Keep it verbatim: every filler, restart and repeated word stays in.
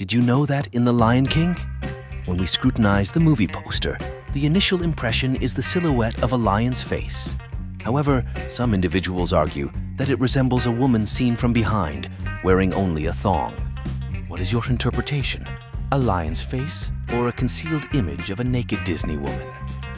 Did you know that in The Lion King? When we scrutinize the movie poster, the initial impression is the silhouette of a lion's face. However, some individuals argue that it resembles a woman seen from behind, wearing only a thong. What is your interpretation? A lion's face or a concealed image of a naked Disney woman?